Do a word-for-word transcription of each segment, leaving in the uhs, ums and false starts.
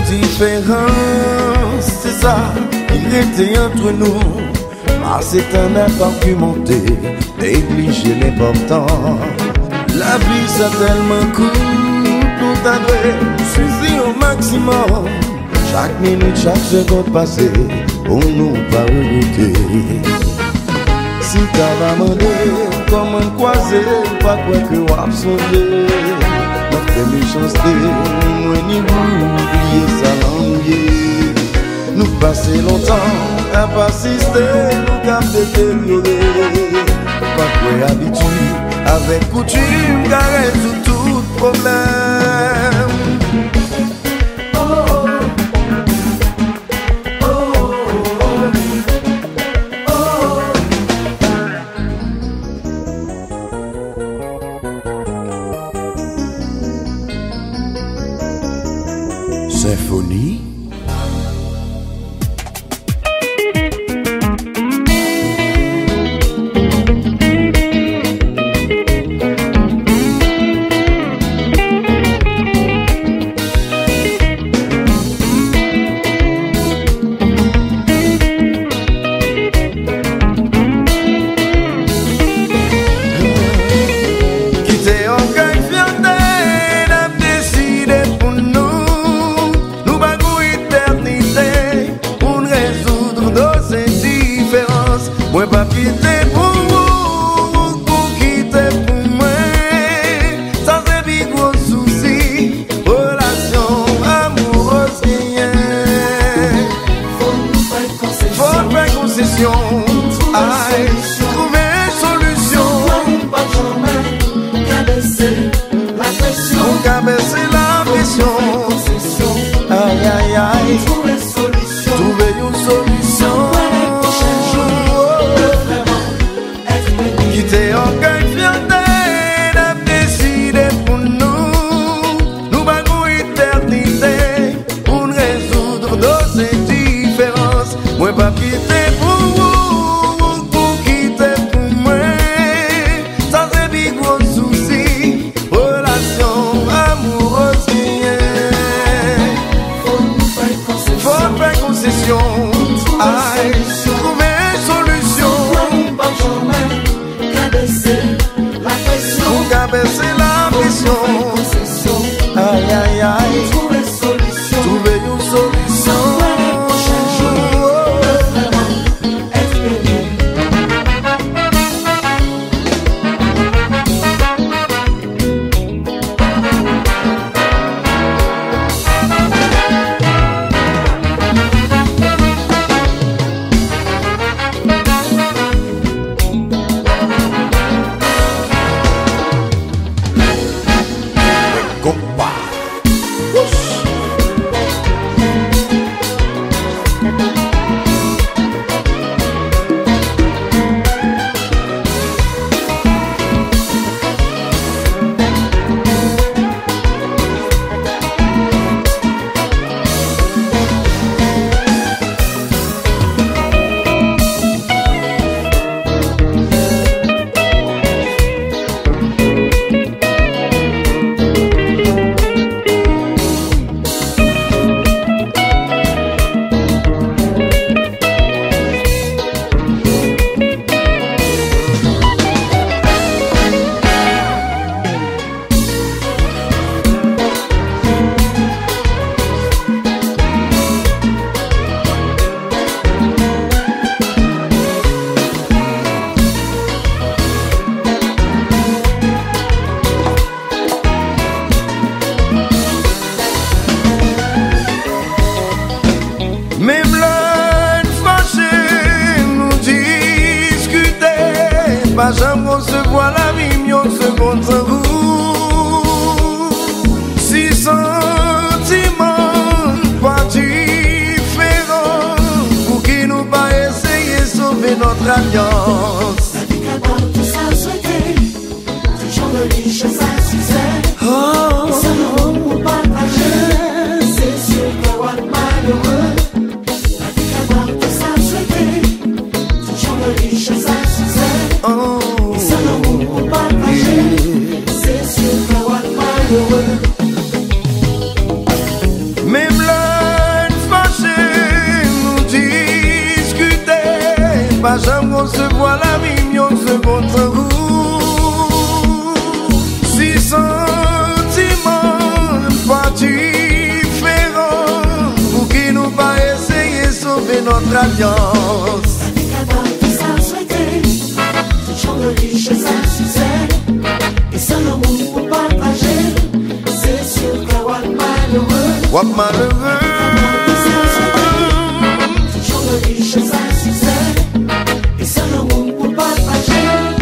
différence, c'est ça qui était entre nous. Ah, c'est un argumenté, négliger l'important. La vie ça tellement cool, tout à vrai, suffit au maximum. Chaque minute, chaque seconde passée, pour nous pas regoûter. Si t'as va demander comment croiser, pas quoi que wap sonner. Notre méchanceté, moi ni vous, oubliez ça l'ennuyé. Nous passer longtemps à persister, nous cap détériorer. Pas quoi habitude, avec coutume, carré tout tout problème. Symphonie. Moi pas quitter pour vous, pour quitter pour moi. Ça c'est des gros soucis, relation amoureuse rien. Faut nous faire concession, faut faire concession. Aïe, trouver solution. Pas jamais cabaisser la pression, cabaisser la pression. Aïe aïe aïe, trouver solution, trouver une solution. Quitter aucun fiandet, n'a décidé pour nous. Nous bagons éternité pour résoudre nos différences. Moi pas quitter pour vous, pour quitter pour moi. Ça c'est des gros soucis, relation amoureuse rien. Faut nous faire concession, faut faire concession. Aïe, trouver solution. Pas jamais la pression, cabaisser la pression. Aïe aïe aïe, trouver solution, trouver une solution. Pas jamais on se voit la vie, mieux on se compte sans vous. Si sentiments pas différents, pour qui nous pas essayer de sauver notre alliance. La vie qu'à tout ça souhaité, toujours de riche ça succès. Oh, ça nous partager, c'est sûr qu'on va malheureux. La vie qu'à tout ça souhaité, toujours de riche ça succès. Oh, ça nous partager. vois la vie mieux seconde si sentiment pas différent pour qui nous pas essayer sauver notre alliance. Avec la bonne vie sans souhaiter, toujours de richesse à succès, et seul amour pour partager, c'est sûr que what malheureux, what malheureux, toujours de richesse à succès, et seul amour pour partager.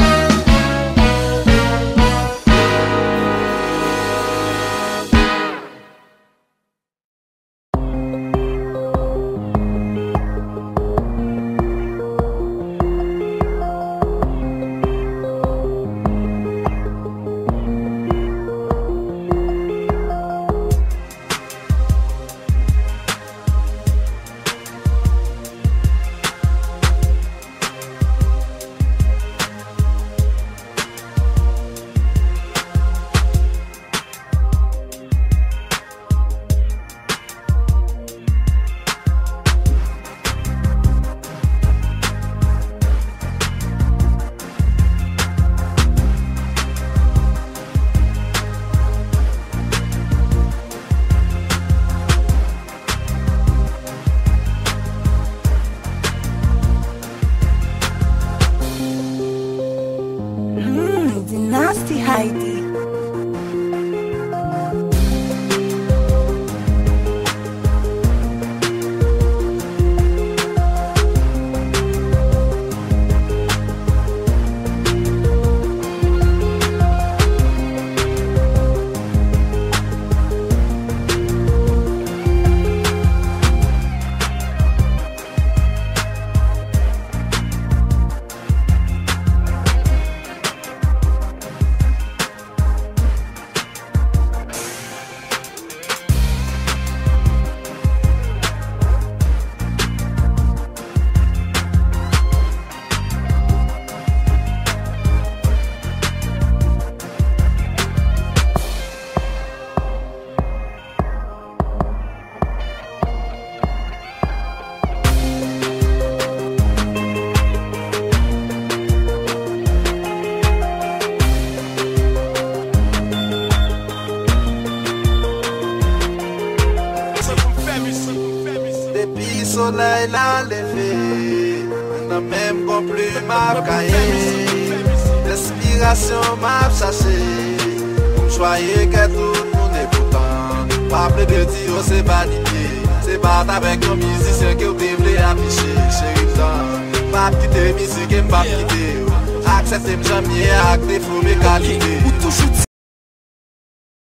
Nasty Heidi. Soleil l'a levé, n'a même pas plus ma cahier. L'inspiration m'a chassé, pour choyer que tout le monde est pourtant. Pas plus de dire c'est vanité, c'est pas avec un musicien que vous devez afficher. Chérie, pas quitter musique et pas quitter. Acceptez-moi jamais avec des faux mes qualités. Ou toujours